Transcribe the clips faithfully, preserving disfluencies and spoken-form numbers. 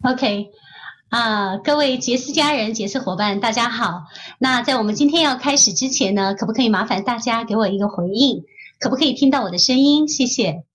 OK， 啊、呃各位杰斯家人、杰斯伙伴，大家好。那在我们今天要开始之前呢，可不可以麻烦大家给我一个回应？可不可以听到我的声音？谢谢。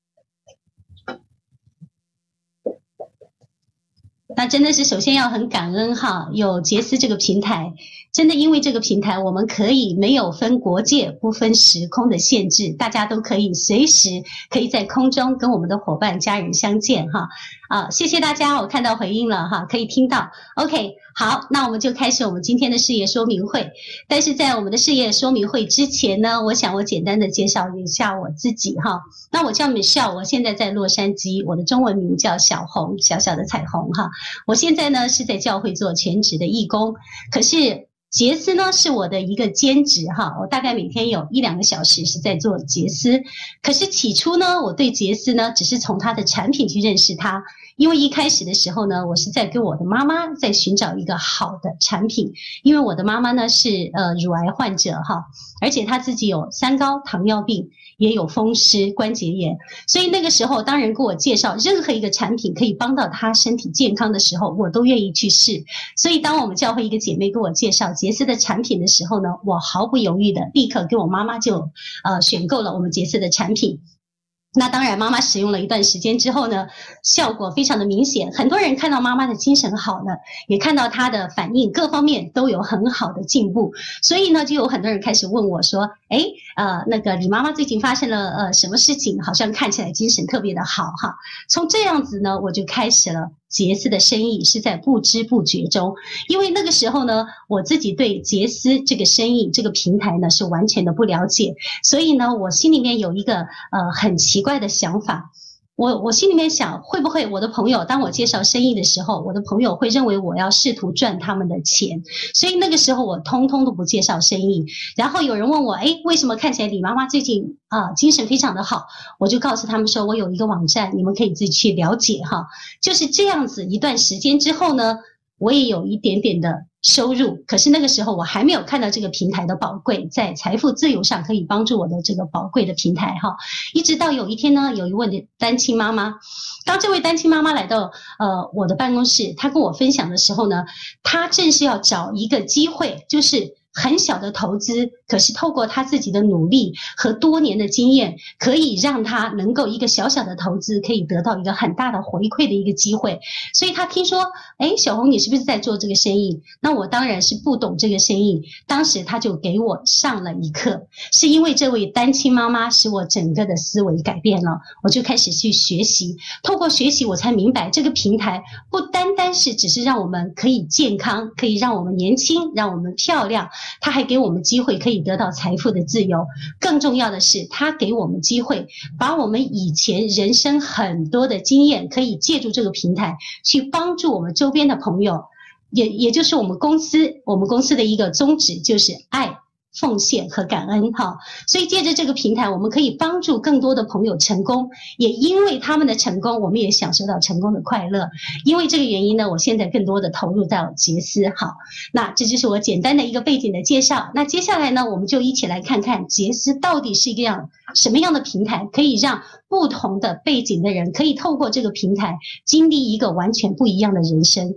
那真的是首先要很感恩哈，有杰斯这个平台，真的因为这个平台，我们可以没有分国界、不分时空的限制，大家都可以随时可以在空中跟我们的伙伴、家人相见哈。啊，谢谢大家，我看到回应了哈，可以听到。OK， 好，那我们就开始我们今天的事业说明会。但是在我们的事业说明会之前呢，我想我简单的介绍一下我自己哈。那我叫 Michelle， 我现在在洛杉矶，我的中文名叫小红，小小的彩虹哈。我现在呢是在教会做全职的义工，可是杰斯呢是我的一个兼职哈，我大概每天有一两个小时是在做杰斯。可是起初呢，我对杰斯呢只是从他的产品去认识他，因为一开始的时候呢，我是在跟我的妈妈在寻找一个好的产品，因为我的妈妈呢是呃乳癌患者哈，而且她自己有三高、糖尿病，也有风湿关节炎，所以那个时候当人跟我介绍任何一个产品可以帮到她身体健康的时候，我都愿意去试。所以当我们教会一个姐妹跟我介绍杰斯的产品的时候呢，我毫不犹豫的立刻跟我妈妈就呃选购了我们杰斯的产品。那当然妈妈使用了一段时间之后呢，效果非常的明显，很多人看到妈妈的精神好了，也看到她的反应各方面都有很好的进步，所以呢就有很多人开始问我说，诶呃那个你妈妈最近发生了呃什么事情，好像看起来精神特别的好哈。从这样子呢我就开始了杰斯的生意，是在不知不觉中，因为那个时候呢，我自己对杰斯这个生意这个平台呢是完全的不了解，所以呢，我心里面有一个呃很奇怪的想法。我我心里面想，会不会我的朋友当我介绍生意的时候，我的朋友会认为我要试图赚他们的钱，所以那个时候我通通都不介绍生意。然后有人问我，诶，为什么看起来李妈妈最近啊、呃、精神非常的好？我就告诉他们说，我有一个网站，你们可以自己去了解哈。就是这样子一段时间之后呢，我也有一点点的收入，可是那个时候我还没有看到这个平台的宝贵，在财富自由上可以帮助我的这个宝贵的平台哈。一直到有一天呢，有一位单亲妈妈，当这位单亲妈妈来到呃我的办公室，她跟我分享的时候呢，她正是要找一个机会，就是很小的投资，可是透过他自己的努力和多年的经验，可以让他能够一个小小的投资可以得到一个很大的回馈的一个机会。所以他听说，诶，小红你是不是在做这个生意？那我当然是不懂这个生意，当时他就给我上了一课，是因为这位单亲妈妈使我整个的思维改变了，我就开始去学习，透过学习我才明白这个平台不单单是只是让我们可以健康，可以让我们年轻，让我们漂亮，他还给我们机会可以得到财富的自由，更重要的是他给我们机会把我们以前人生很多的经验可以借助这个平台去帮助我们周边的朋友，也也就是我们公司我们公司的一个宗旨就是爱奉献和感恩哈，所以借着这个平台，我们可以帮助更多的朋友成功，也因为他们的成功，我们也享受到成功的快乐。因为这个原因呢，我现在更多的投入到杰斯。好，那这就是我简单的一个背景的介绍。那接下来呢，我们就一起来看看杰斯到底是一个样什么样的平台，可以让不同的背景的人可以透过这个平台经历一个完全不一样的人生。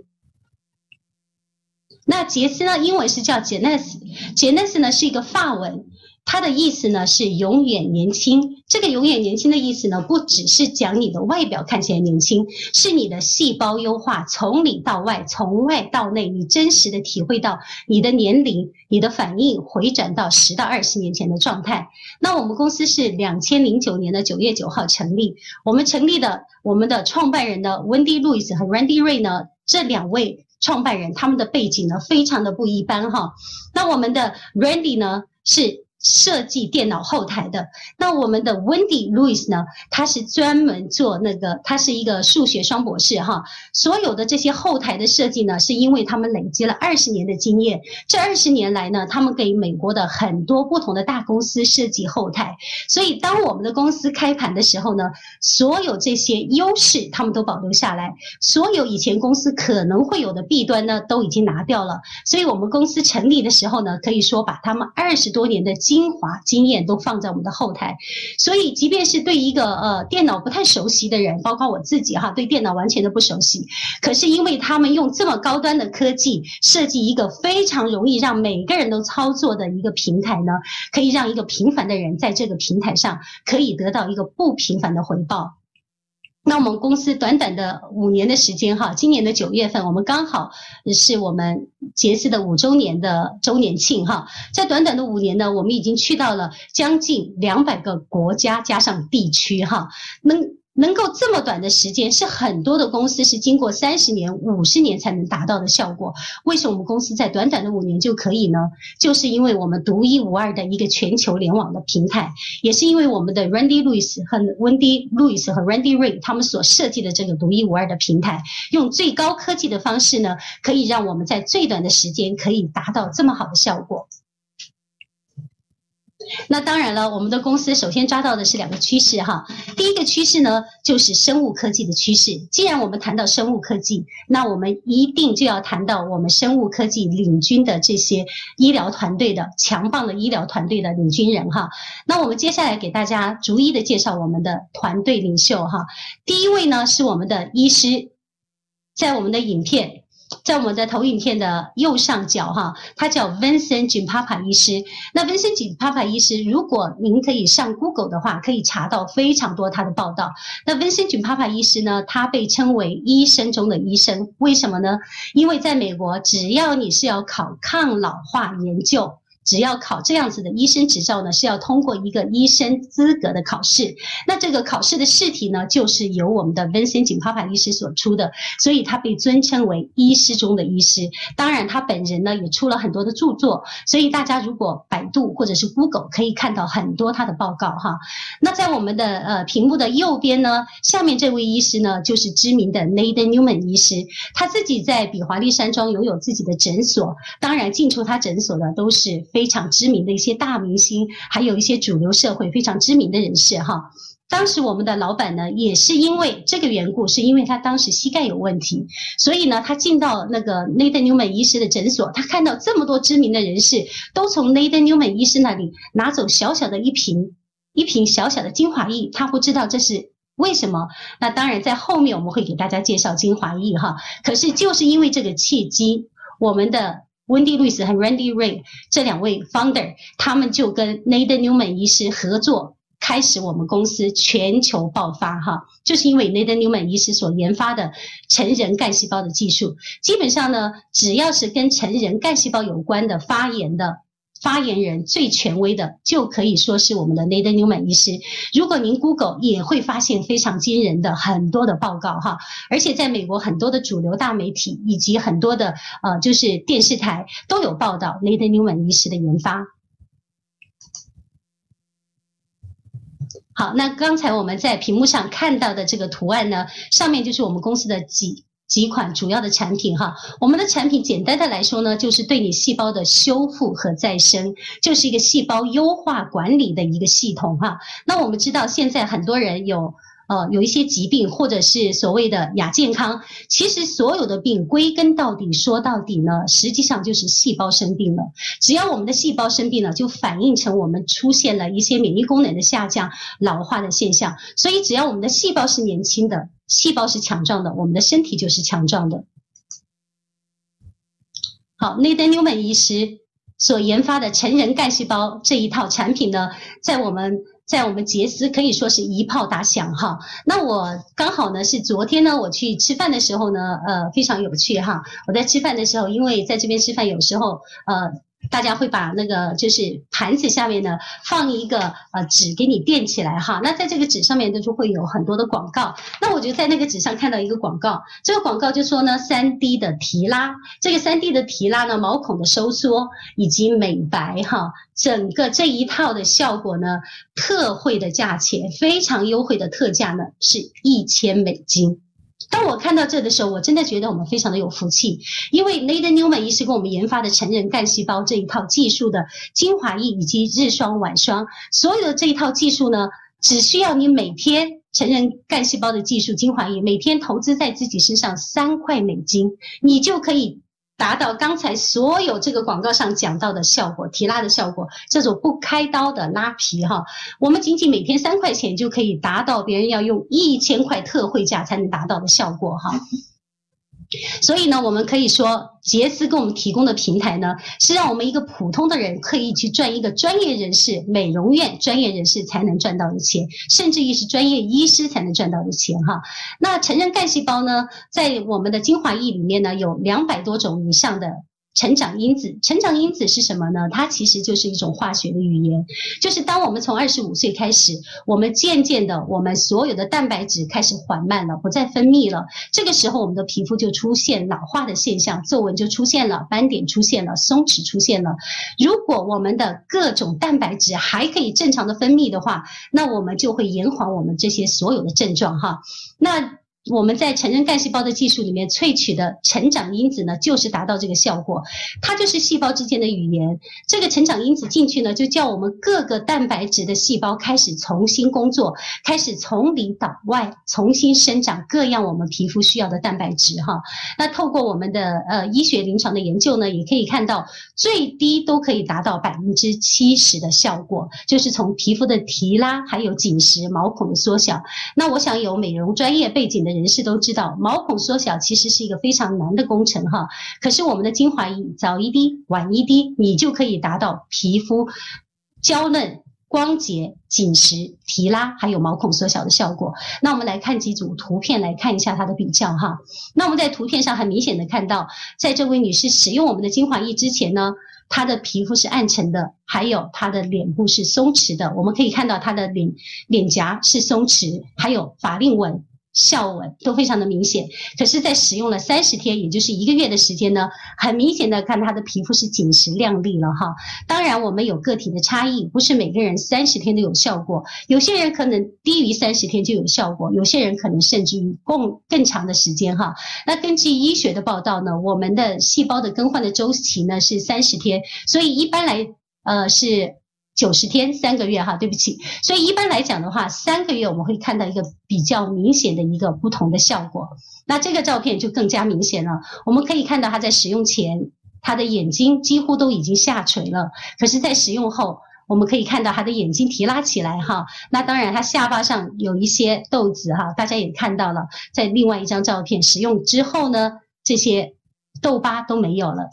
那杰斯呢，英文是叫 Jeunesse，Jeunesse 呢是一个法文，它的意思呢是永远年轻。这个永远年轻的意思呢，不只是讲你的外表看起来年轻，是你的细胞优化，从里到外，从外到内，你真实的体会到你的年龄，你的反应回转到十到二十年前的状态。那我们公司是两千零九年的九月九号成立，我们成立的我们的创办人的 Wendy Louis 和 Randy Ray 呢，这两位创办人他们的背景呢非常的不一般哈。那我们的 Randy 呢是设计电脑后台的，那我们的 Wendy Louis 呢，他是专门做那个，他是一个数学双博士哈。所有的这些后台的设计呢，是因为他们累积了二十年的经验。这二十年来呢，他们给美国的很多不同的大公司设计后台，所以当我们的公司开盘的时候呢，所有这些优势他们都保留下来，所有以前公司可能会有的弊端呢，都已经拿掉了。所以我们公司成立的时候呢，可以说把他们二十多年的经精华经验都放在我们的后台。所以即便是对一个呃电脑不太熟悉的人，包括我自己哈，对电脑完全都不熟悉，可是因为他们用这么高端的科技设计一个非常容易让每个人都操作的一个平台呢，可以让一个平凡的人在这个平台上可以得到一个不平凡的回报。那我们公司短短的五年的时间哈，今年的九月份，我们刚好是我们杰斯的五周年的周年庆哈，在短短的五年呢，我们已经去到了将近两百个国家加上地区哈，能能够这么短的时间，是很多的公司是经过三十年、五十年才能达到的效果。为什么我们公司在短短的五年就可以呢？就是因为我们独一无二的一个全球联网的平台，也是因为我们的 Randy Lewis 和 Wendy Lewis 和 Randy Ray 他们所设计的这个独一无二的平台，用最高科技的方式呢，可以让我们在最短的时间可以达到这么好的效果。那当然了，我们的公司首先抓到的是两个趋势哈。第一个趋势呢，就是生物科技的趋势。既然我们谈到生物科技，那我们一定就要谈到我们生物科技领军的这些医疗团队的强棒的医疗团队的领军人哈。那我们接下来给大家逐一的介绍我们的团队领袖哈。第一位呢是我们的医师，在我们的影片。在我们的投影片的右上角哈，他叫 Vincent Giampapa 医师。那 Vincent Giampapa 医师，如果您可以上 Google 的话，可以查到非常多他的报道。那 Vincent Giampapa 医师呢，他被称为医生中的医生，为什么呢？因为在美国，只要你是要考抗老化研究，只要考这样子的医生执照呢，是要通过一个医生资格的考试。那这个考试的试题呢，就是由我们的 Vincent Giampapa 医师所出的，所以他被尊称为医师中的医师。当然，他本人呢也出了很多的著作，所以大家如果百度或者是 Google 可以看到很多他的报告哈。那在我们的呃屏幕的右边呢，下面这位医师呢就是知名的 Nathan Newman 医师，他自己在比华利山庄拥有自己的诊所，当然进出他诊所的都是非常知名的一些大明星，还有一些主流社会非常知名的人士哈。当时我们的老板呢，也是因为这个缘故，是因为他当时膝盖有问题，所以呢，他进到那个 Nathan Newman 医师的诊所，他看到这么多知名的人士都从 Nathan Newman 医师那里拿走小小的一瓶一瓶小小的精华液，他不知道这是为什么。那当然在后面我们会给大家介绍精华液哈。可是就是因为这个契机，我们的Wendy Lewis 和 Randy Ray 这两位 founder， 他们就跟 Nathan Newman 医师合作，开始我们公司全球爆发哈，就是因为 Nathan Newman 医师所研发的成人干细胞的技术。基本上呢，只要是跟成人干细胞有关的发言的发言人，最权威的就可以说是我们的 Nathan Newman 医师。如果您 Google 也会发现非常惊人的很多的报告哈，而且在美国很多的主流大媒体以及很多的呃就是电视台都有报道 Nathan Newman 医师的研发。好，那刚才我们在屏幕上看到的这个图案呢，上面就是我们公司的几几款主要的产品哈。我们的产品简单的来说呢，就是对你细胞的修复和再生，就是一个细胞优化管理的一个系统哈。那我们知道现在很多人有呃有一些疾病或者是所谓的亚健康，其实所有的病归根到底说到底呢，实际上就是细胞生病了。只要我们的细胞生病了，就反映成我们出现了一些免疫功能的下降、老化的现象。所以只要我们的细胞是年轻的，细胞是强壮的，我们的身体就是强壮的。好， Nathan Newman 医师所研发的成人干细胞这一套产品呢，在我们在我们杰斯可以说是一炮打响哈。那我刚好呢是昨天呢我去吃饭的时候呢，呃非常有趣哈。我在吃饭的时候，因为在这边吃饭有时候呃大家会把那个就是盘子下面呢放一个呃纸给你垫起来哈，那在这个纸上面呢就会有很多的广告。那我就在那个纸上看到一个广告，这个广告就说呢 三 D 的提拉，这个 三 D 的提拉呢，毛孔的收缩以及美白哈，整个这一套的效果呢，特惠的价钱，非常优惠的特价呢是一千美金。当我看到这的时候，我真的觉得我们非常的有福气，因为 Nathan Newman 医师给我们研发的成人干细胞这一套技术的精华液以及日霜晚霜，所有的这一套技术呢，只需要你每天成人干细胞的技术精华液每天投资在自己身上三块美金，你就可以达到刚才所有这个广告上讲到的效果，提拉的效果，这种不开刀的拉皮哈，我们仅仅每天三块钱就可以达到别人要用一千块特惠价才能达到的效果哈。所以呢，我们可以说，杰斯给我们提供的平台呢，是让我们一个普通的人可以去赚一个专业人士、美容院专业人士才能赚到的钱，甚至于是专业医师才能赚到的钱哈。那成人干细胞呢，在我们的精华液里面呢，有两百多种以上的成长因子。成长因子是什么呢？它其实就是一种化学的语言，就是当我们从二十五岁开始，我们渐渐的，我们所有的蛋白质开始缓慢了，不再分泌了，这个时候我们的皮肤就出现老化的现象，皱纹就出现了，斑点出现了，松弛出现了。如果我们的各种蛋白质还可以正常的分泌的话，那我们就会延缓我们这些所有的症状哈。那我们在成人干细胞的技术里面萃取的成长因子呢，就是达到这个效果，它就是细胞之间的语言。这个成长因子进去呢，就叫我们各个蛋白质的细胞开始重新工作，开始从里到外重新生长各样我们皮肤需要的蛋白质哈。那透过我们的呃医学临床的研究呢，也可以看到最低都可以达到百分之七十的效果，就是从皮肤的提拉还有紧实、毛孔的缩小。那我想有美容专业背景的人士都知道，毛孔缩小其实是一个非常难的工程哈。可是我们的精华液早一滴晚一滴，你就可以达到皮肤娇嫩、光洁、紧实、提拉还有毛孔缩小的效果。那我们来看几组图片来看一下它的比较哈。那我们在图片上很明显的看到，在这位女士使用我们的精华液之前呢，她的皮肤是暗沉的，还有她的脸部是松弛的。我们可以看到她的脸脸颊是松弛，还有法令纹、笑纹都非常的明显。可是在使用了三十天，也就是一个月的时间呢，很明显的看她的皮肤是紧实亮丽了哈。当然我们有个体的差异，不是每个人三十天都有效果，有些人可能低于三十天就有效果，有些人可能甚至于更更长的时间哈。那根据医学的报道呢，我们的细胞的更换的周期呢是三十天，所以一般来呃是九十天，三个月哈，对不起。所以一般来讲的话，三个月我们会看到一个比较明显的一个不同的效果。那这个照片就更加明显了，我们可以看到他在使用前，他的眼睛几乎都已经下垂了，可是在使用后，我们可以看到他的眼睛提拉起来哈。那当然他下巴上有一些痘子哈，大家也看到了，在另外一张照片使用之后呢，这些痘疤都没有了。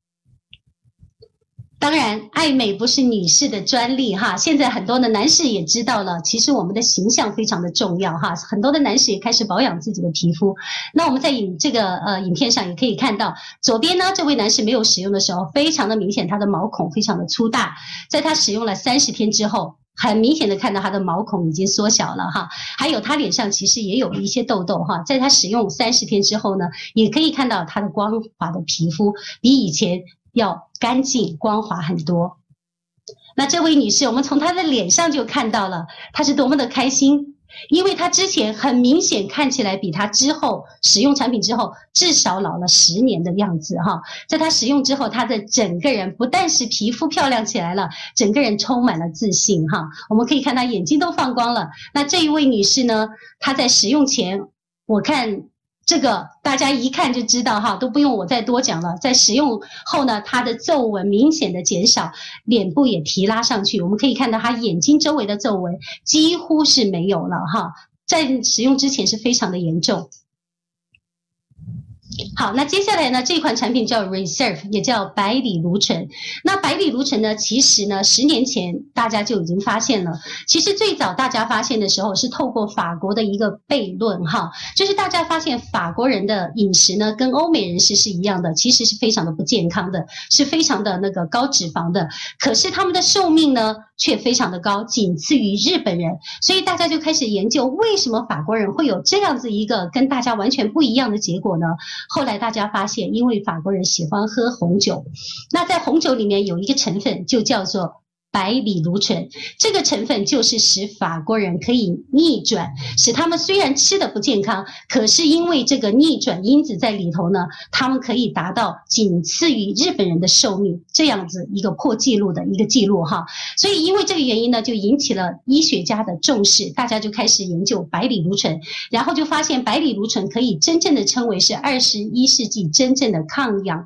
当然，爱美不是女士的专利哈，现在很多的男士也知道了，其实我们的形象非常的重要哈，很多的男士也开始保养自己的皮肤。那我们在影这个呃影片上也可以看到，左边呢这位男士没有使用的时候，非常的明显，他的毛孔非常的粗大，在他使用了三十天之后，很明显的看到他的毛孔已经缩小了哈，还有他脸上其实也有一些痘痘哈，在他使用三十天之后呢，也可以看到他的光滑的皮肤比以前要干净光滑很多。那这位女士，我们从她的脸上就看到了她是多么的开心，因为她之前很明显看起来比她之后使用产品之后至少老了十年的样子哈。在她使用之后，她的整个人不但是皮肤漂亮起来了，整个人充满了自信哈。我们可以看她眼睛都放光了。那这一位女士呢，她在使用前，我看这个大家一看就知道哈，都不用我再多讲了。在使用后呢，它的皱纹明显的减少，脸部也提拉上去。我们可以看到它眼睛周围的皱纹几乎是没有了哈，在使用之前是非常的严重。好，那接下来呢，这款产品叫 Reserve， 也叫百里芦醇。那百里芦醇呢，其实呢，十年前大家就已经发现了。其实最早大家发现的时候是透过法国的一个悖论哈，就是大家发现法国人的饮食呢，跟欧美人士是一样的，其实是非常的不健康的，是非常的那个高脂肪的。可是他们的寿命呢，却非常的高，仅次于日本人。所以大家就开始研究，为什么法国人会有这样子一个跟大家完全不一样的结果呢？后来大家发现，因为法国人喜欢喝红酒，那在红酒里面有一个成分就叫做百里芦醇，这个成分就是使法国人可以逆转，使他们虽然吃的不健康，可是因为这个逆转因子在里头呢，他们可以达到仅次于日本人的寿命，这样子一个破纪录的一个记录哈。所以因为这个原因呢，就引起了医学家的重视，大家就开始研究百里芦醇，然后就发现百里芦醇可以真正的称为是二十一世纪真正的抗氧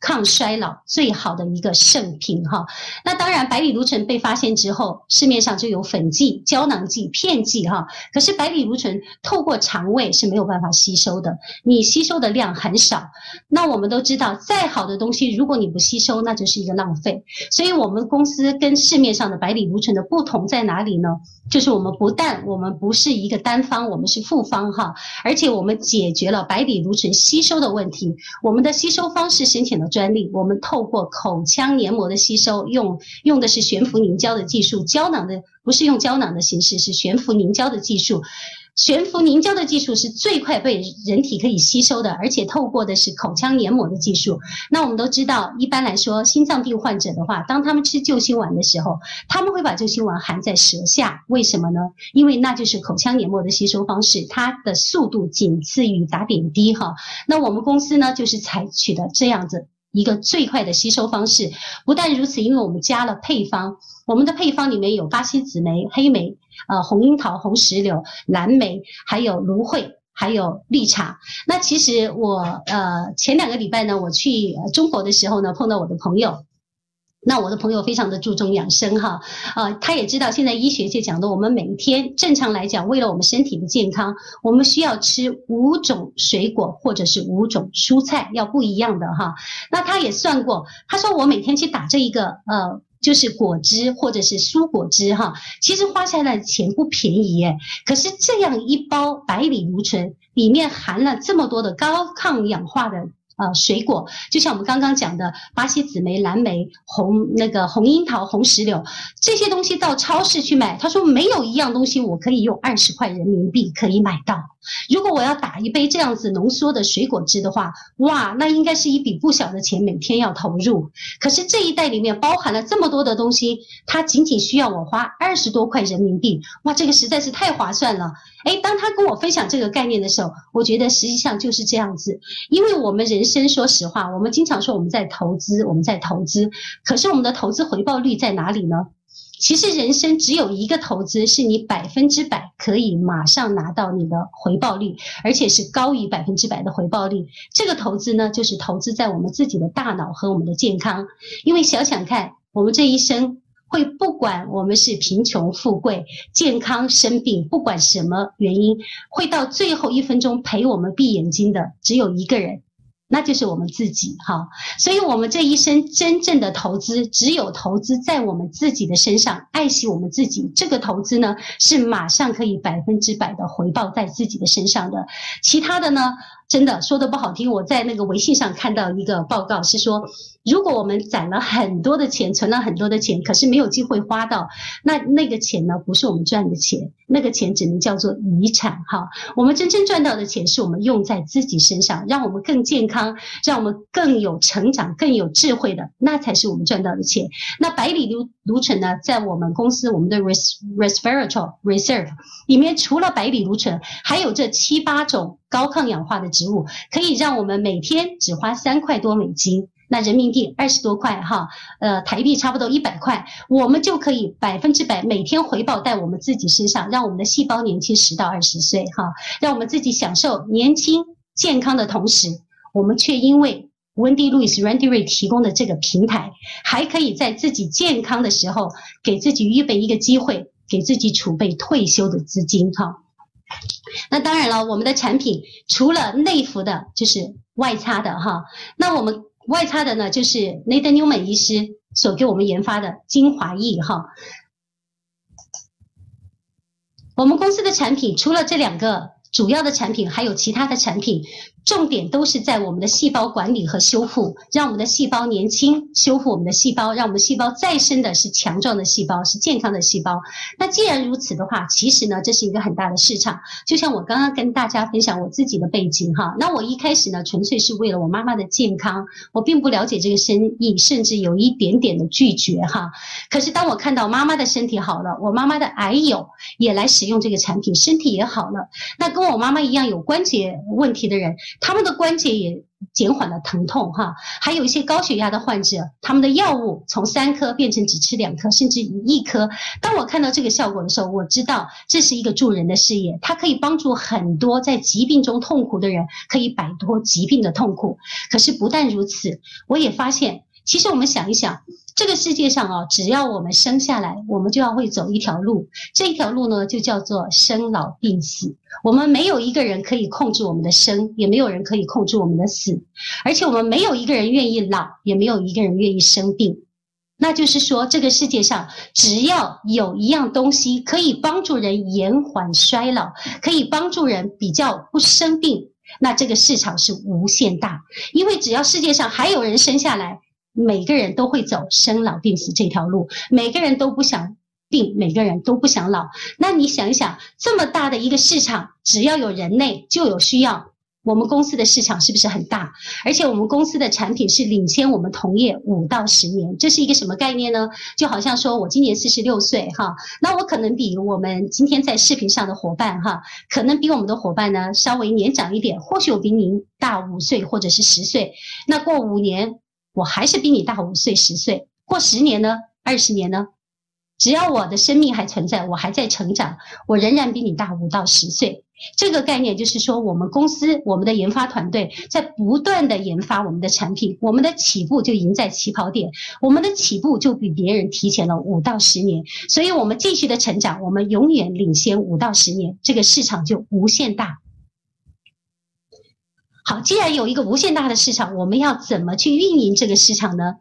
抗衰老最好的一个圣品哈。那当然，百里芦醇被发现之后，市面上就有粉剂、胶囊剂、片剂哈。可是百里芦醇透过肠胃是没有办法吸收的，你吸收的量很少。那我们都知道，再好的东西，如果你不吸收，那就是一个浪费。所以我们公司跟市面上的百里芦醇的不同在哪里呢？就是我们不但我们不是一个单方，我们是复方哈，而且我们解决了百里芦醇吸收的问题。我们的吸收方式申请了专利，我们透过口腔黏膜的吸收，用用的是悬浮凝胶的技术，胶囊的不是用胶囊的形式，是悬浮凝胶的技术。悬浮凝胶的技术是最快被人体可以吸收的，而且透过的是口腔黏膜的技术。那我们都知道，一般来说，心脏病患者的话，当他们吃救心丸的时候，他们会把救心丸含在舌下，为什么呢？因为那就是口腔黏膜的吸收方式，它的速度仅次于打点滴哈。那我们公司呢，就是采取的这样子一个最快的吸收方式。不但如此，因为我们加了配方，我们的配方里面有巴西紫莓、黑莓、呃红樱桃、红石榴、蓝莓，还有芦荟，还有绿茶。那其实我呃前两个礼拜呢，我去中国的时候呢，碰到我的朋友。那我的朋友非常的注重养生哈，呃，他也知道现在医学界讲的，我们每一天正常来讲，为了我们身体的健康，我们需要吃五种水果或者是五种蔬菜，要不一样的哈。那他也算过，他说我每天去打这一个呃。就是果汁或者是蔬果汁哈，其实花下来的钱不便宜耶。可是这样一包百里芦醇里面含了这么多的高抗氧化的呃水果，就像我们刚刚讲的巴西紫莓、蓝莓、红那个红樱桃、红石榴这些东西，到超市去买，他说没有一样东西我可以用二十块人民币可以买到。如果我要打一杯这样子浓缩的水果汁的话，哇，那应该是一笔不小的钱，每天要投入。可是这一袋里面包含了这么多的东西，它仅仅需要我花二十多块人民币，哇，这个实在是太划算了。诶，当他跟我分享这个概念的时候，我觉得实际上就是这样子。因为我们人生说实话，我们经常说我们在投资，我们在投资，可是我们的投资回报率在哪里呢？其实人生只有一个投资是你百分之百可以马上拿到你的回报率，而且是高于百分之百的回报率。这个投资呢，就是投资在我们自己的大脑和我们的健康。因为想想看，我们这一生会不管我们是贫穷富贵、健康生病，不管什么原因，会到最后一分钟陪我们闭眼睛的只有一个人，那就是我们自己哈。所以我们这一生真正的投资，只有投资在我们自己的身上，爱惜我们自己，这个投资呢是马上可以百分之百的回报在自己的身上的。其他的呢，真的说的不好听，我在那个微信上看到一个报告是说，如果我们攒了很多的钱，存了很多的钱，可是没有机会花到，那那个钱呢，不是我们赚的钱，那个钱只能叫做遗产哈。我们真正赚到的钱是我们用在自己身上，让我们更健康，让我们更有成长、更有智慧的，那才是我们赚到的钱。那百里芦芦醇呢，在我们公司我们的 resveratrol reserve 里面，除了百里芦醇，还有这七八种高抗氧化的植物，可以让我们每天只花三块多美金，那人民币二十多块哈，呃，台币差不多一百块，我们就可以百分之百每天回报在我们自己身上，让我们的细胞年轻十到二十岁哈，让我们自己享受年轻健康的同时，我们却因为Wendy Lewis Randy Ray 提供的这个平台，还可以在自己健康的时候，给自己预备一个机会，给自己储备退休的资金哈。那当然了，我们的产品除了内服的，就是外擦的哈。那我们外擦的呢，就是 Nathan Newman 医师所给我们研发的精华液哈。我们公司的产品除了这两个主要的产品，还有其他的产品，重点都是在我们的细胞管理和修复，让我们的细胞年轻，修复我们的细胞，让我们细胞再生的是强壮的细胞，是健康的细胞。那既然如此的话，其实呢，这是一个很大的市场。就像我刚刚跟大家分享我自己的背景哈，那我一开始呢，纯粹是为了我妈妈的健康，我并不了解这个生意，甚至有一点点的拒绝哈。可是当我看到妈妈的身体好了，我妈妈的癌友也来使用这个产品，身体也好了，那跟我妈妈一样有关节问题的人， 他们的关节也减缓了疼痛哈，还有一些高血压的患者，他们的药物从三颗变成只吃两颗，甚至一颗。当我看到这个效果的时候，我知道这是一个助人的事业，它可以帮助很多在疾病中痛苦的人，可以摆脱疾病的痛苦。可是不但如此，我也发现，其实我们想一想，这个世界上啊，只要我们生下来，我们就要会走一条路，这一条路呢，就叫做生老病死。我们没有一个人可以控制我们的生，也没有人可以控制我们的死，而且我们没有一个人愿意老，也没有一个人愿意生病。那就是说，这个世界上只要有一样东西可以帮助人延缓衰老，可以帮助人比较不生病，那这个市场是无限大。因为只要世界上还有人生下来，每个人都会走生老病死这条路，每个人都不想病，每个人都不想老。那你想一想，这么大的一个市场，只要有人类就有需要，我们公司的市场是不是很大？而且我们公司的产品是领先我们同业五到十年，这是一个什么概念呢？就好像说我今年四十六岁哈，那我可能比我们今天在视频上的伙伴哈，可能比我们的伙伴呢稍微年长一点，或许我比您大五岁或者是十岁，那过五年我还是比你大五岁十岁，过十年呢，二十年呢？只要我的生命还存在，我还在成长，我仍然比你大五到十岁。这个概念就是说，我们公司我们的研发团队在不断的研发我们的产品，我们的起步就赢在起跑点，我们的起步就比别人提前了五到十年，所以我们继续的成长，我们永远领先五到十年，这个市场就无限大。好，既然有一个无限大的市场，我们要怎么去运营这个市场呢？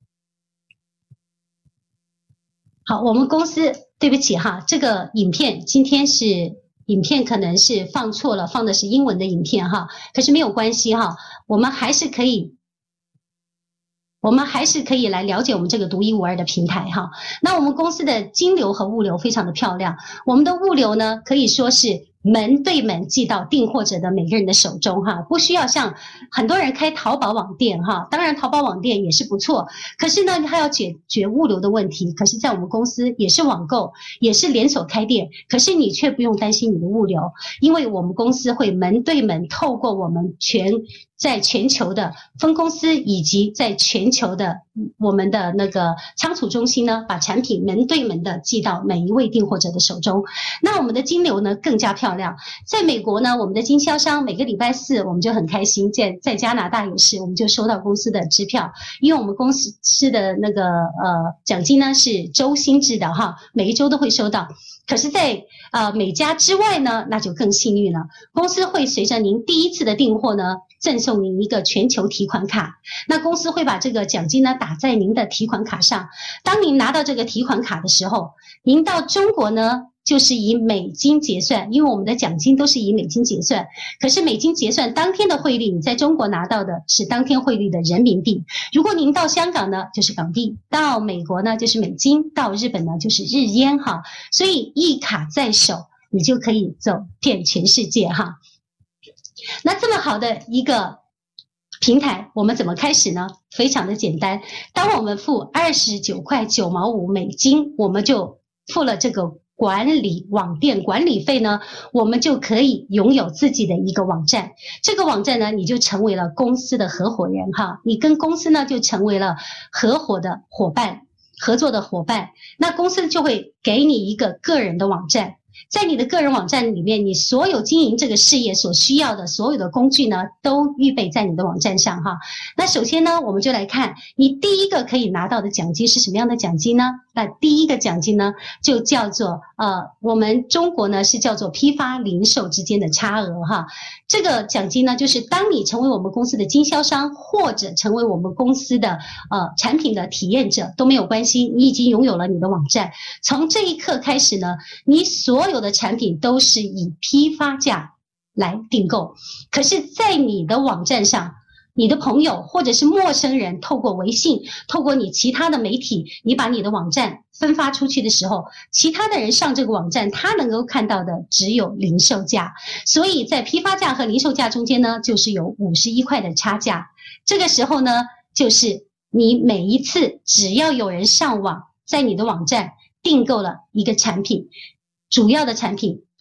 好，我们公司对不起哈，这个影片今天是影片可能是放错了，放的是英文的影片哈，可是没有关系哈，我们还是可以，我们还是可以来了解我们这个独一无二的平台哈。那我们公司的金流和物流非常的漂亮，我们的物流呢可以说是门对门寄到订货者的每个人的手中哈，不需要像很多人开淘宝网店哈，当然淘宝网店也是不错，可是呢它要解决物流的问题，可是在我们公司也是网购，也是连锁开店，可是你却不用担心你的物流，因为我们公司会门对门透过我们全在全球的分公司以及在全球的我们的那个仓储中心呢，把产品门对门的寄到每一位订货者的手中。那我们的金流呢更加漂亮，在美国呢，我们的经销商每个礼拜四我们就很开心，在在加拿大也是，我们就收到公司的支票，因为我们公司的那个呃奖金呢是周薪制的哈，每一周都会收到。可是在呃美加之外呢，那就更幸运了，公司会随着您第一次的订货呢赠送您一个全球提款卡，那公司会把这个奖金呢打在您的提款卡上，当您拿到这个提款卡的时候，您到中国呢就是以美金结算，因为我们的奖金都是以美金结算，可是美金结算当天的汇率，你在中国拿到的是当天汇率的人民币，如果您到香港呢就是港币，到美国呢就是美金，到日本呢就是日元哈，所以一卡在手，你就可以走遍全世界哈。那这么好的一个平台，我们怎么开始呢？非常的简单，当我们付二十九块九毛五美金，我们就付了这个管理网店管理费呢，我们就可以拥有自己的一个网站。这个网站呢，你就成为了公司的合伙人哈，你跟公司呢就成为了合伙的伙伴，合作的伙伴。那公司就会给你一个个人的网站。在你的个人网站里面，你所有经营这个事业所需要的所有的工具呢，都预备在你的网站上哈。那首先呢，我们就来看你第一个可以拿到的奖金是什么样的奖金呢？那第一个奖金呢，就叫做呃，我们中国呢是叫做批发零售之间的差额哈。这个奖金呢，就是当你成为我们公司的经销商，或者成为我们公司的呃产品的体验者都没有关系，你已经拥有了你的网站。从这一刻开始呢，你所有的产品都是以批发价来订购，可是在你的网站上，你的朋友或者是陌生人透过微信，透过你其他的媒体，你把你的网站分发出去的时候，其他的人上这个网站，他能够看到的只有零售价，所以在批发价和零售价中间呢，就是有五十一块的差价。这个时候呢，就是你每一次只要有人上网，在你的网站订购了一个产品，主要的产品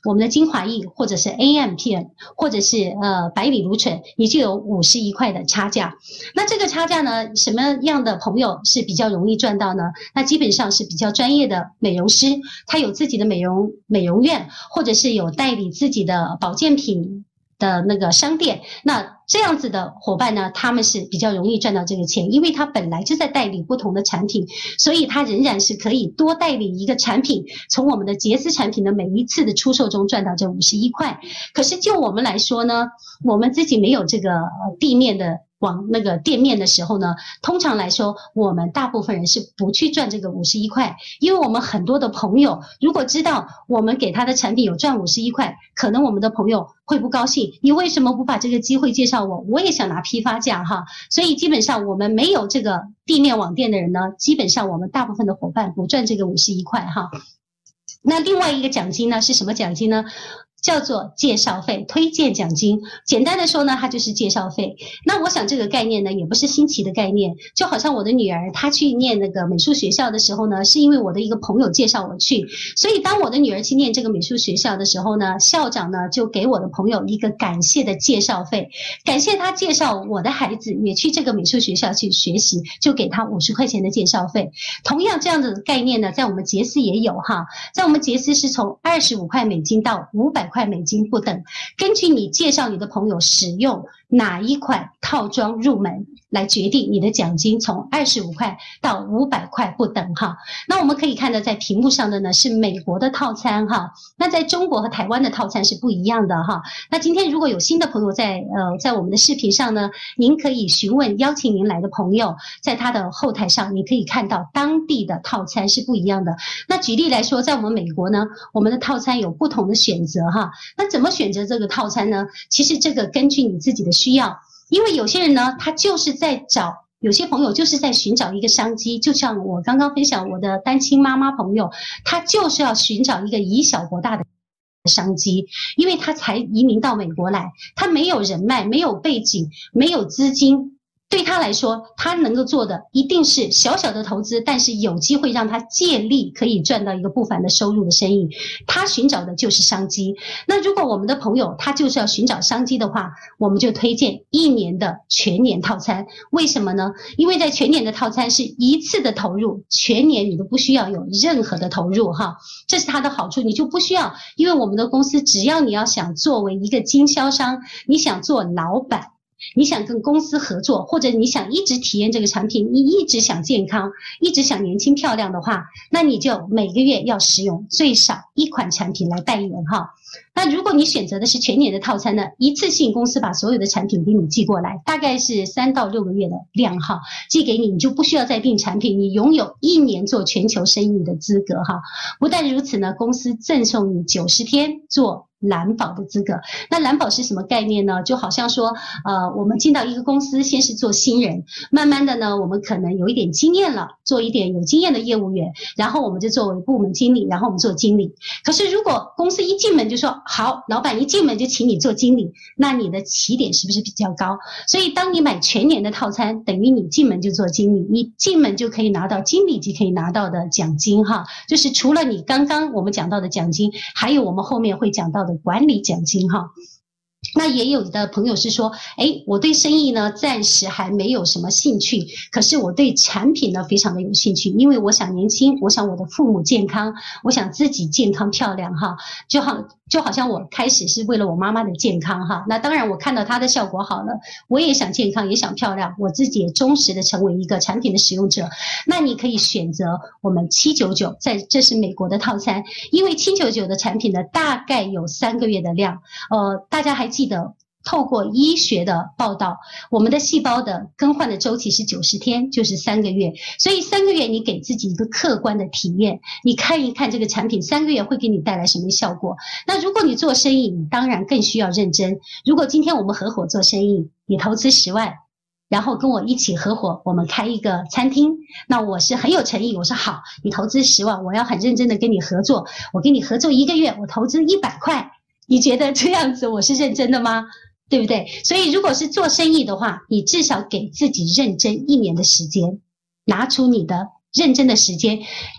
我们的精华液或者是 A M P M 或者是呃白藜芦醇，你就有五十一块的差价。那这个差价呢，什么样的朋友是比较容易赚到呢？那基本上是比较专业的美容师，他有自己的美容美容院，或者是有代理自己的保健品的那个商店，那这样子的伙伴呢，他们是比较容易赚到这个钱，因为他本来就在代理不同的产品，所以他仍然是可以多代理一个产品，从我们的杰斯产品的每一次的出售中赚到这五十一块。可是就我们来说呢，我们自己没有这个地面的往那个店面的时候呢，通常来说，我们大部分人是不去赚这个五十一块，因为我们很多的朋友如果知道我们给他的产品有赚五十一块，可能我们的朋友会不高兴，你为什么不把这个机会介绍我？我也想拿批发价哈，所以基本上我们没有这个地面网店的人呢，基本上我们大部分的伙伴不赚这个五十一块哈。那另外一个奖金呢，是什么奖金呢？叫做介绍费、推荐奖金。简单的说呢，它就是介绍费。那我想这个概念呢，也不是新奇的概念。就好像我的女儿她去念那个美术学校的时候呢，是因为我的一个朋友介绍我去。所以当我的女儿去念这个美术学校的时候呢，校长呢就给我的朋友一个感谢的介绍费，感谢他介绍我的孩子也去这个美术学校去学习，就给他五十块钱的介绍费。同样这样的概念呢，在我们杰斯也有哈，在我们杰斯是从二十五块美金到五百块美金不等，根据你介绍你的朋友使用哪一款套装入门来决定你的奖金，从二十五块到五百块不等哈。那我们可以看到在屏幕上的呢是美国的套餐哈，那在中国和台湾的套餐是不一样的哈。那今天如果有新的朋友在呃在我们的视频上呢，您可以询问邀请您来的朋友，在他的后台上你可以看到当地的套餐是不一样的。那举例来说，在我们美国呢，我们的套餐有不同的选择哈。那怎么选择这个套餐呢？其实这个根据你自己的需要，因为有些人呢，他就是在找，有些朋友就是在寻找一个商机，就像我刚刚分享我的单亲妈妈朋友，他就是要寻找一个以小博大的商机，因为他才移民到美国来，他没有人脉，没有背景，没有资金。对他来说，他能够做的一定是小小的投资，但是有机会让他借力可以赚到一个不凡的收入的生意。他寻找的就是商机。那如果我们的朋友他就是要寻找商机的话，我们就推荐一年的全年套餐。为什么呢？因为在全年的套餐是一次的投入，全年你都不需要有任何的投入哈，这是它的好处，你就不需要，因为我们的公司只要你要想作为一个经销商，你想做老板，你想跟公司合作，或者你想一直体验这个产品，你一直想健康，一直想年轻漂亮的话，那你就每个月要使用最少一款产品来代言哈。那如果你选择的是全年的套餐呢，一次性公司把所有的产品给你寄过来，大概是三到六个月的量哈，寄给你，你就不需要再订产品，你拥有一年做全球生意的资格哈。不但如此呢，公司赠送你九十天做蓝宝的资格。那蓝宝是什么概念呢？就好像说，呃，我们进到一个公司，先是做新人，慢慢的呢，我们可能有一点经验了，做一点有经验的业务员，然后我们就作为部门经理，然后我们做经理。可是如果公司一进门就说好，老板一进门就请你做经理，那你的起点是不是比较高？所以当你买全年的套餐，等于你进门就做经理，你进门就可以拿到经理级可以拿到的奖金哈，就是除了你刚刚我们讲到的奖金，还有我们后面会讲到的管理奖金哈。那也有的朋友是说，哎，我对生意呢暂时还没有什么兴趣，可是我对产品呢非常的有兴趣，因为我想年轻，我想我的父母健康，我想自己健康漂亮哈，就好就好像我开始是为了我妈妈的健康哈，那当然我看到她的效果好了，我也想健康，也想漂亮，我自己也忠实的成为一个产品的使用者。那你可以选择我们七九九，在这是美国的套餐，因为七九九的产品呢大概有三个月的量，呃，大家还记得透过医学的报道，我们的细胞的更换的周期是九十天，就是三个月。所以三个月你给自己一个客观的体验，你看一看这个产品三个月会给你带来什么效果。那如果你做生意，你当然更需要认真。如果今天我们合伙做生意，你投资十万，然后跟我一起合伙，我们开一个餐厅，那我是很有诚意，我说好，你投资十万，我要很认真的跟你合作，我跟你合作一个月，我投资一百块，你觉得这样子我是认真的吗？对不对？所以如果是做生意的话，你至少给自己认真一年的时间，拿出你的认真的时间，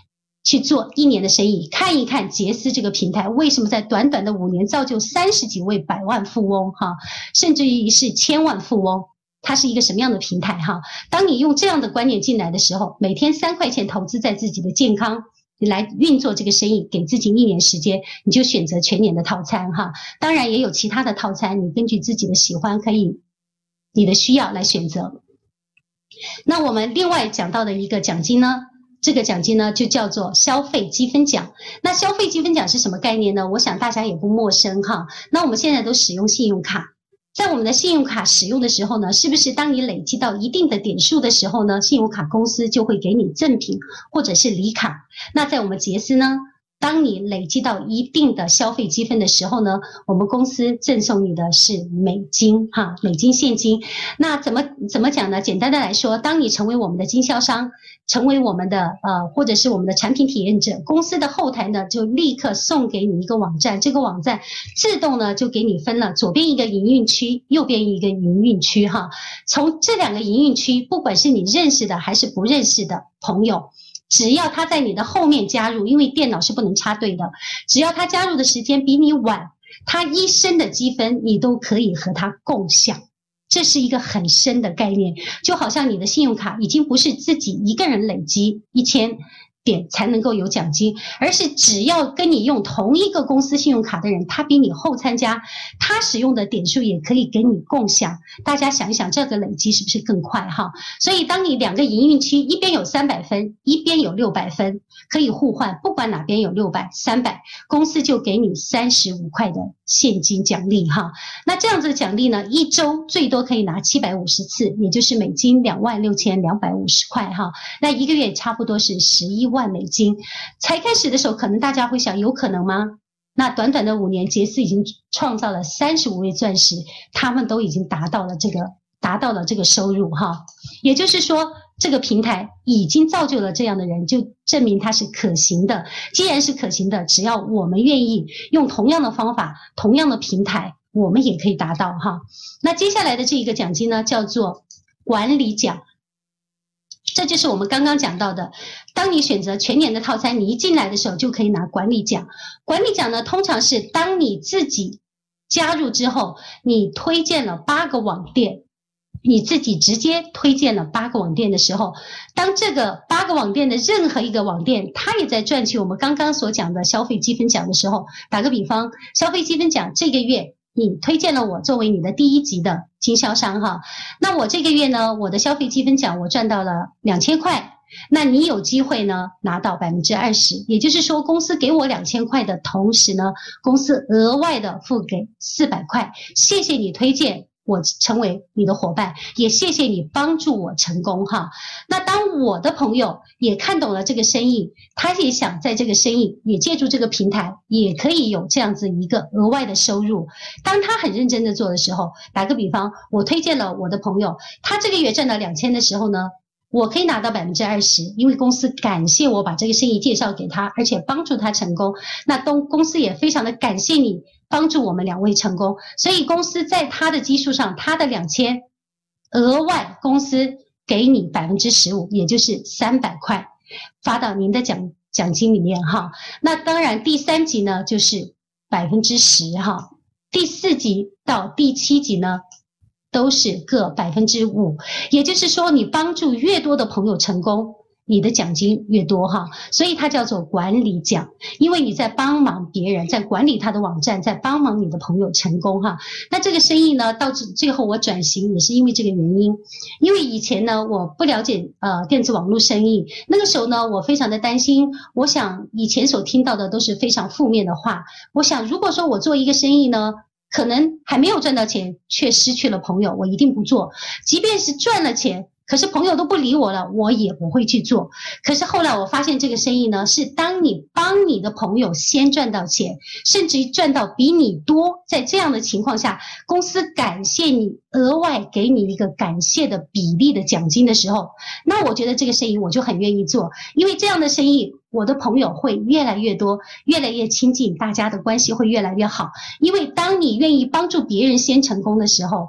去做一年的生意，看一看杰斯这个平台为什么在短短的五年造就三十几位百万富翁哈，甚至于是千万富翁，它是一个什么样的平台哈？当你用这样的观念进来的时候，每天三块钱投资在自己的健康，你来运作这个生意，给自己一年时间，你就选择全年的套餐哈。当然也有其他的套餐，你根据自己的喜欢，可以你的需要来选择。那我们另外讲到的一个奖金呢？这个奖金呢，就叫做消费积分奖。那消费积分奖是什么概念呢？我想大家也不陌生哈。那我们现在都使用信用卡，在我们的信用卡使用的时候呢，是不是当你累积到一定的点数的时候呢，信用卡公司就会给你赠品或者是礼卡？那在我们杰斯呢，当你累积到一定的消费积分的时候呢，我们公司赠送你的是美金哈，美金现金。那怎么怎么讲呢？简单的来说，当你成为我们的经销商，成为我们的呃或者是我们的产品体验者，公司的后台呢就立刻送给你一个网站，这个网站自动呢就给你分了左边一个营运区，右边一个营运区哈。从这两个营运区，不管是你认识的还是不认识的朋友，只要他在你的后面加入，因为电脑是不能插队的，只要他加入的时间比你晚，他一生的积分你都可以和他共享。这是一个很深的概念，就好像你的信用卡已经不是自己一个人累积一千点才能够有奖金，而是只要跟你用同一个公司信用卡的人，他比你后参加，他使用的点数也可以给你共享。大家想一想，这个累积是不是更快哈？所以当你两个营运区一边有三百分，一边有六百分，可以互换，不管哪边有六百、三百，公司就给你三十五块的现金奖励哈。那这样子的奖励呢，一周最多可以拿七百五十次，也就是美金两万六千两百五十块哈。那一个月差不多是十一万美金。才开始的时候，可能大家会想，有可能吗？那短短的五年，杰斯已经创造了三十五位钻石，他们都已经达到了这个达到了这个收入哈。也就是说，这个平台已经造就了这样的人，就证明它是可行的。既然是可行的，只要我们愿意用同样的方法、同样的平台，我们也可以达到哈。那接下来的这一个奖金呢，叫做管理奖。这就是我们刚刚讲到的，当你选择全年的套餐，你一进来的时候就可以拿管理奖。管理奖呢，通常是当你自己加入之后，你推荐了八个网店，你自己直接推荐了八个网店的时候，当这个八个网店的任何一个网店，它也在赚取我们刚刚所讲的消费积分奖的时候，打个比方，消费积分奖这个月你推荐了我作为你的第一级的经销商哈，那我这个月呢，我的消费积分奖我赚到了两千块，那你有机会呢拿到百分之二十，也就是说公司给我两千块的同时呢，公司额外的付给四百块，谢谢你推荐我成为你的伙伴，也谢谢你帮助我成功哈。那当我的朋友也看懂了这个生意，他也想在这个生意也借助这个平台，也可以有这样子一个额外的收入。当他很认真的做的时候，打个比方，我推荐了我的朋友，他这个月挣到两千的时候呢，我可以拿到百分之二十，因为公司感谢我把这个生意介绍给他，而且帮助他成功。那东公司也非常的感谢你帮助我们两位成功，所以公司在他的基数上，他的两千额外公司给你百分之十五，也就是三百块发到您的奖奖金里面哈。那当然第三级呢就是百分之十哈，第四级到第七级呢都是各百分之五，也就是说你帮助越多的朋友成功，你的奖金越多哈，所以它叫做管理奖，因为你在帮忙别人，在管理他的网站，在帮忙你的朋友成功哈。那这个生意呢，到最后我转型也是因为这个原因，因为以前呢我不了解呃电子网络生意，那个时候呢我非常的担心，我想以前所听到的都是非常负面的话，我想如果说我做一个生意呢，可能还没有赚到钱却失去了朋友，我一定不做，即便是赚了钱可是朋友都不理我了，我也不会去做。可是后来我发现这个生意呢，是当你帮你的朋友先赚到钱，甚至于赚到比你多，在这样的情况下，公司感谢你，额外给你一个感谢的比例的奖金的时候，那我觉得这个生意我就很愿意做，因为这样的生意我的朋友会越来越多，越来越亲近，大家的关系会越来越好。因为当你愿意帮助别人先成功的时候，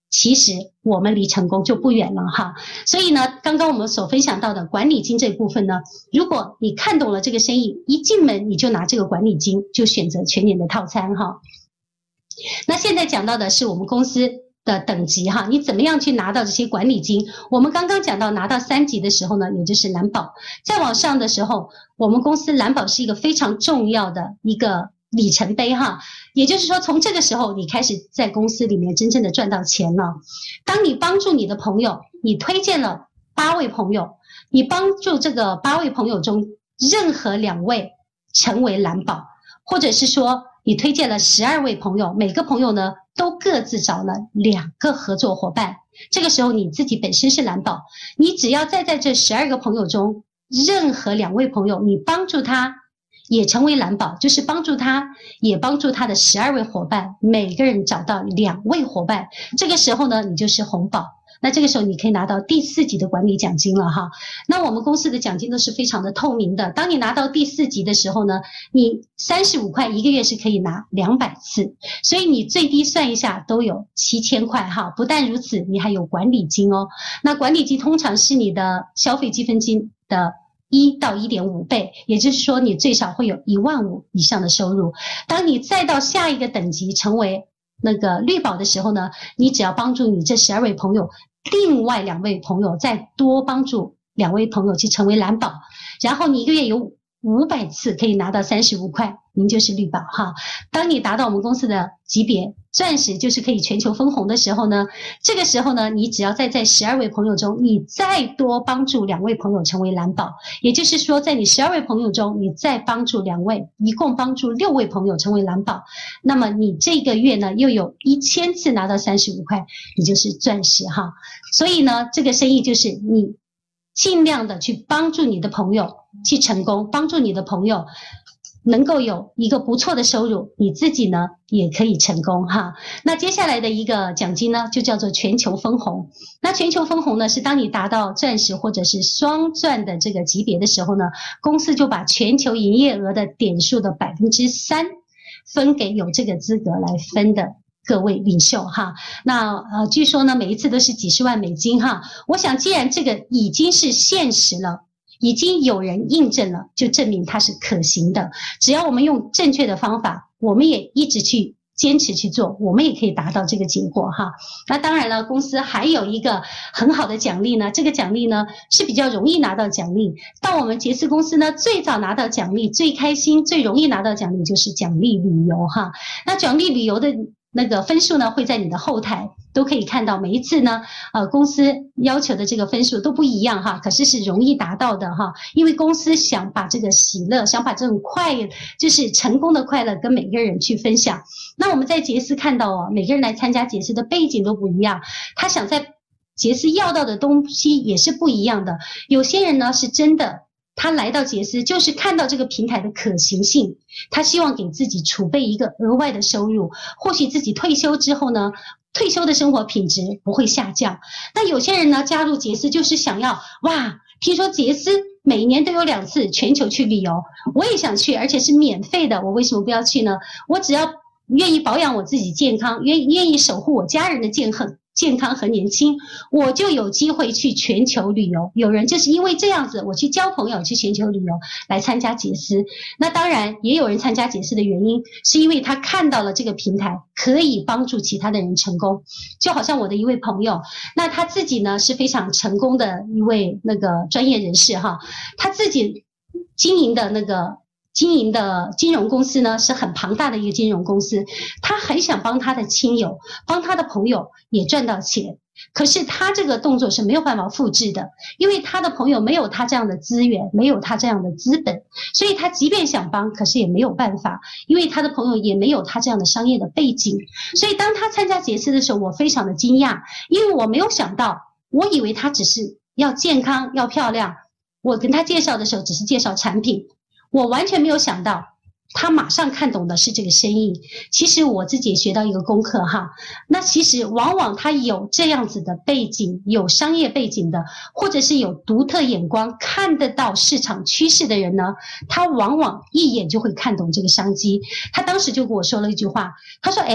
其实我们离成功就不远了哈。所以呢，刚刚我们所分享到的管理金这部分呢，如果你看懂了这个生意，一进门你就拿这个管理金，就选择全年的套餐哈。那现在讲到的是我们公司的等级哈，你怎么样去拿到这些管理金？我们刚刚讲到拿到三级的时候呢，也就是蓝宝，再往上的时候，我们公司蓝宝是一个非常重要的一个里程碑哈，也就是说从这个时候你开始在公司里面真正的赚到钱了。当你帮助你的朋友，你推荐了八位朋友，你帮助这个八位朋友中任何两位成为蓝宝，或者是说你推荐了十二位朋友，每个朋友呢都各自找了两个合作伙伴，这个时候你自己本身是蓝宝，你只要再在这十二个朋友中任何两位朋友，你帮助他也成为蓝宝，就是帮助他也帮助他的十二位伙伴，每个人找到两位伙伴，这个时候呢你就是红宝。那这个时候你可以拿到第四级的管理奖金了哈。那我们公司的奖金都是非常的透明的，当你拿到第四级的时候呢，你三十五块一个月是可以拿两百次，所以你最低算一下都有七千块哈。不但如此，你还有管理金哦。那管理金通常是你的消费积分金的一到一点五倍，也就是说你最少会有一万五以上的收入。当你再到下一个等级成为那个绿宝的时候呢，你只要帮助你这十二位朋友，另外两位朋友再多帮助两位朋友去成为蓝宝，然后你一个月有五百次可以拿到三十五块，您就是绿宝哈。当你达到我们公司的级别钻石，就是可以全球分红的时候呢，这个时候呢，你只要再在十二位朋友中，你再多帮助两位朋友成为蓝宝，也就是说在你十二位朋友中，你再帮助两位，一共帮助六位朋友成为蓝宝，那么你这个月呢又有一千次拿到三十五块，你就是钻石哈。所以呢，这个生意就是你尽量的去帮助你的朋友去成功，帮助你的朋友能够有一个不错的收入，你自己呢也可以成功哈。那接下来的一个奖金呢，就叫做全球分红。那全球分红呢，是当你达到钻石或者是双钻的这个级别的时候呢，公司就把全球营业额的点数的百分之三分给有这个资格来分的各位领袖哈。那呃，据说呢，每一次都是几十万美金哈。我想，既然这个已经是现实了，已经有人印证了，就证明它是可行的。只要我们用正确的方法，我们也一直去坚持去做，我们也可以达到这个结果哈。那当然了，公司还有一个很好的奖励呢，这个奖励呢是比较容易拿到奖励。到我们杰斯公司呢，最早拿到奖励、最开心、最容易拿到奖励就是奖励旅游哈。那奖励旅游的那个分数呢，会在你的后台都可以看到，每一次呢，呃，公司要求的这个分数都不一样哈，可是是容易达到的哈，因为公司想把这个喜乐，想把这种快，就是成功的快乐跟每个人去分享。那我们在杰斯看到哦，每个人来参加杰斯的背景都不一样，他想在杰斯要到的东西也是不一样的。有些人呢是真的，他来到杰斯就是看到这个平台的可行性，他希望给自己储备一个额外的收入，或许自己退休之后呢，退休的生活品质不会下降。那有些人呢加入杰斯就是想要，哇，听说杰斯每年都有两次全球去旅游，我也想去，而且是免费的，我为什么不要去呢？我只要愿意保养我自己健康，愿愿意守护我家人的健康健康和年轻，我就有机会去全球旅游。有人就是因为这样子，我去交朋友，去全球旅游来参加杰斯。那当然也有人参加杰斯的原因是因为他看到了这个平台可以帮助其他的人成功。就好像我的一位朋友，那他自己呢是非常成功的一位那个专业人士哈，他自己经营的那个经营的金融公司呢是很庞大的一个金融公司，他很想帮他的亲友，帮他的朋友也赚到钱，可是他这个动作是没有办法复制的，因为他的朋友没有他这样的资源，没有他这样的资本，所以他即便想帮，可是也没有办法，因为他的朋友也没有他这样的商业的背景。所以当他参加杰斯的时候，我非常的惊讶，因为我没有想到，我以为他只是要健康要漂亮，我跟他介绍的时候只是介绍产品，我完全没有想到他马上看懂的是这个生意。其实我自己也学到一个功课哈，那其实往往他有这样子的背景，有商业背景的，或者是有独特眼光看得到市场趋势的人呢，他往往一眼就会看懂这个商机。他当时就跟我说了一句话，他说诶，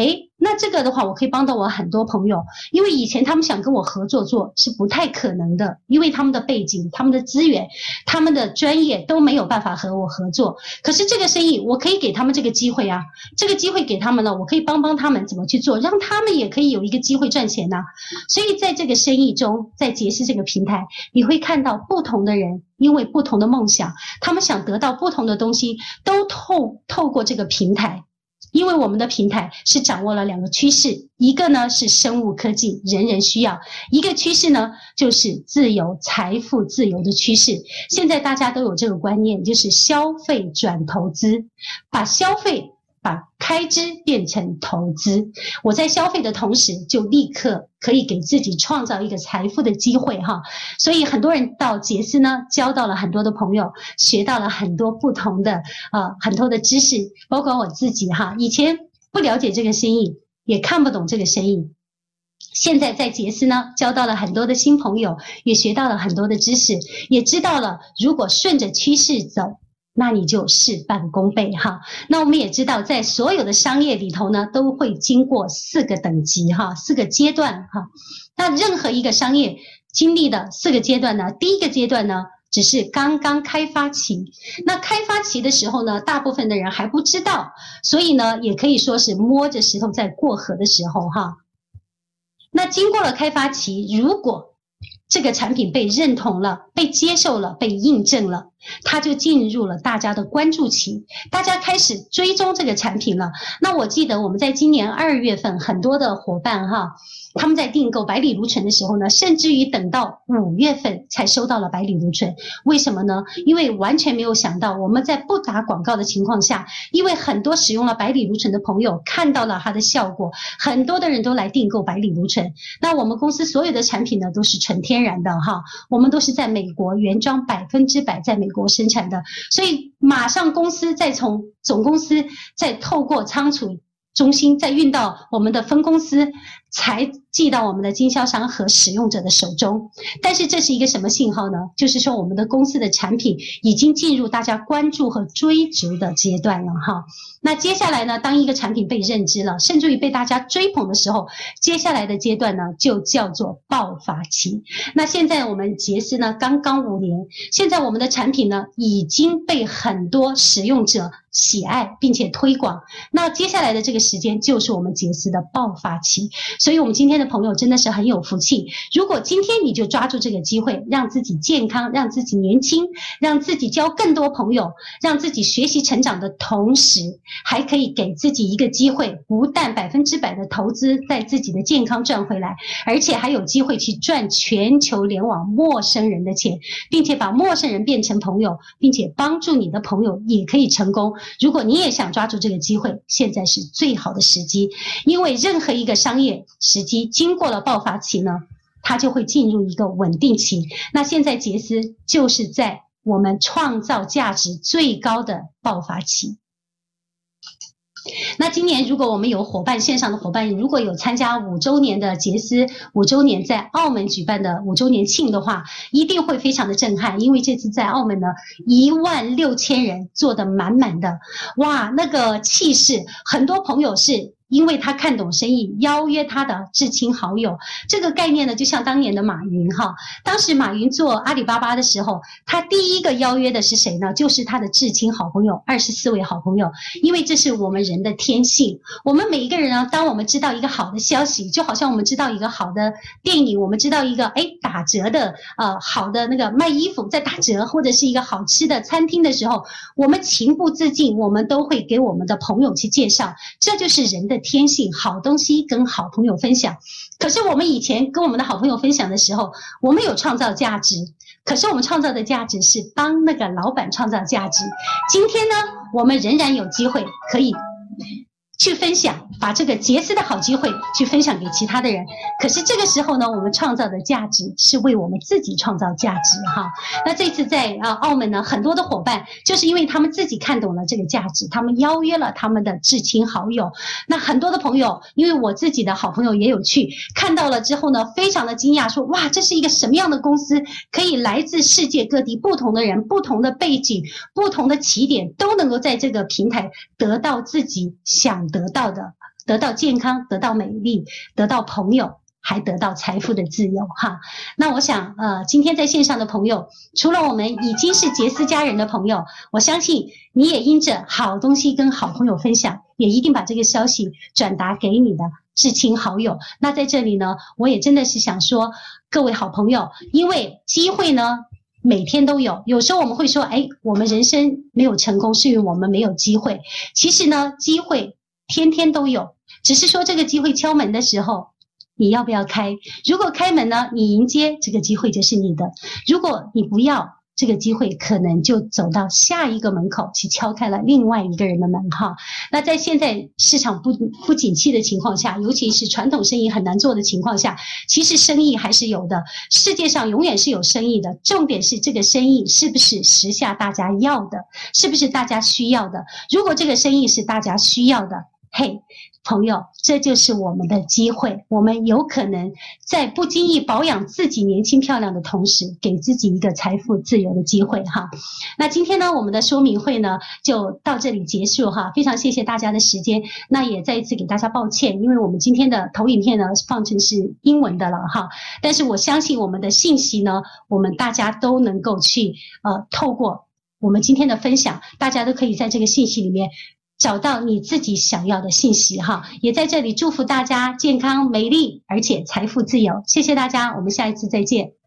那这个的话，我可以帮到我很多朋友，因为以前他们想跟我合作做是不太可能的，因为他们的背景、他们的资源、他们的专业都没有办法和我合作。可是这个生意，我可以给他们这个机会啊，这个机会给他们了，我可以帮帮他们怎么去做，让他们也可以有一个机会赚钱呐、啊。所以在这个生意中，在杰斯这个平台，你会看到不同的人，因为不同的梦想，他们想得到不同的东西，都透透过这个平台。因为我们的平台是掌握了两个趋势，一个呢是生物科技，人人需要；一个趋势呢就是自由、财富自由的趋势。现在大家都有这个观念，就是消费转投资，把消费、把开支变成投资。我在消费的同时，就立刻可以给自己创造一个财富的机会哈。所以很多人到杰斯呢，交到了很多的朋友，学到了很多不同的呃很多的知识，包括我自己哈，以前不了解这个生意，也看不懂这个生意。现在在杰斯呢，交到了很多的新朋友，也学到了很多的知识，也知道了如果顺着趋势走，那你就事半功倍哈。那我们也知道，在所有的商业里头呢，都会经过四个等级哈，四个阶段哈。那任何一个商业经历的四个阶段呢，第一个阶段呢，只是刚刚开发期。那开发期的时候呢，大部分的人还不知道，所以呢，也可以说是摸着石头在过河的时候哈。那经过了开发期，如果这个产品被认同了、被接受了、被印证了，它就进入了大家的关注期，大家开始追踪这个产品了。那我记得我们在今年二月份，很多的伙伴哈，他们在订购百里芦醇的时候呢，甚至于等到五月份才收到了百里芦醇。为什么呢？因为完全没有想到，我们在不打广告的情况下，因为很多使用了百里芦醇的朋友看到了它的效果，很多的人都来订购百里芦醇。那我们公司所有的产品呢，都是纯天然的哈，我们都是在美国原装百分之百在美国生产的，所以马上公司再从总公司再透过仓储中心再运到我们的分公司，才寄到我们的经销商和使用者的手中。但是这是一个什么信号呢？就是说我们的公司的产品已经进入大家关注和追逐的阶段了哈。那接下来呢，当一个产品被认知了，甚至于被大家追捧的时候，接下来的阶段呢，就叫做爆发期。那现在我们杰斯呢，刚刚五年，现在我们的产品呢，已经被很多使用者喜爱并且推广。那接下来的这个时间就是我们杰斯的爆发期。所以我们今天的朋友真的是很有福气，如果今天你就抓住这个机会，让自己健康，让自己年轻，让自己交更多朋友，让自己学习成长的同时，还可以给自己一个机会，不但百分之百的投资在自己的健康赚回来，而且还有机会去赚全球联网陌生人的钱，并且把陌生人变成朋友，并且帮助你的朋友也可以成功。如果你也想抓住这个机会，现在是最好的时机，因为任何一个商业时机经过了爆发期呢，它就会进入一个稳定期。那现在杰斯就是在我们创造价值最高的爆发期。那今年如果我们有伙伴，线上的伙伴如果有参加五周年的杰斯五周年在澳门举办的五周年庆的话，一定会非常的震撼，因为这次在澳门呢，一万六千人坐得满满的，哇，那个气势，很多朋友是因为他看懂生意，邀约他的至亲好友。这个概念呢，就像当年的马云哈，当时马云做阿里巴巴的时候，他第一个邀约的是谁呢？就是他的至亲好朋友，二十四位好朋友。因为这是我们人的天性，我们每一个人呢，当我们知道一个好的消息，就好像我们知道一个好的电影，我们知道一个哎打折的呃好的那个卖衣服在打折，或者是一个好吃的餐厅的时候，我们情不自禁，我们都会给我们的朋友去介绍，这就是人的天性，好东西跟好朋友分享。可是我们以前跟我们的好朋友分享的时候，我们有创造价值，可是我们创造的价值是帮那个老板创造价值。今天呢，我们仍然有机会可以去分享，把这个杰斯的好机会去分享给其他的人。可是这个时候呢，我们创造的价值是为我们自己创造价值哈。那这次在啊澳门呢，很多的伙伴就是因为他们自己看懂了这个价值，他们邀约了他们的至亲好友。那很多的朋友，因为我自己的好朋友也有去看到了之后呢，非常的惊讶，说哇，这是一个什么样的公司，可以来自世界各地不同的人、不同的背景、不同的起点，都能够在这个平台得到自己想得到的得到健康，得到美丽，得到朋友，还得到财富的自由哈。那我想呃，今天在线上的朋友，除了我们已经是杰斯家人的朋友，我相信你也因着好东西跟好朋友分享，也一定把这个消息转达给你的至亲好友。那在这里呢，我也真的是想说，各位好朋友，因为机会呢每天都有，有时候我们会说，哎，我们人生没有成功是因为我们没有机会。其实呢，机会天天都有，只是说这个机会敲门的时候，你要不要开？如果开门呢，你迎接，这个机会就是你的；如果你不要，这个机会可能就走到下一个门口去敲开了另外一个人的门哈。那在现在市场不不景气的情况下，尤其是传统生意很难做的情况下，其实生意还是有的，世界上永远是有生意的，重点是这个生意是不是时下大家要的，是不是大家需要的。如果这个生意是大家需要的，嘿，朋友，这就是我们的机会，我们有可能在不经意保养自己年轻漂亮的同时，给自己一个财富自由的机会哈。那今天呢，我们的说明会呢就到这里结束哈，非常谢谢大家的时间。那也再一次给大家抱歉，因为我们今天的投影片呢放成是英文的了哈，但是我相信我们的信息呢，我们大家都能够去呃透过我们今天的分享，大家都可以在这个信息里面找到你自己想要的信息哈，也在这里祝福大家健康美丽，而且财富自由。谢谢大家，我们下一次再见。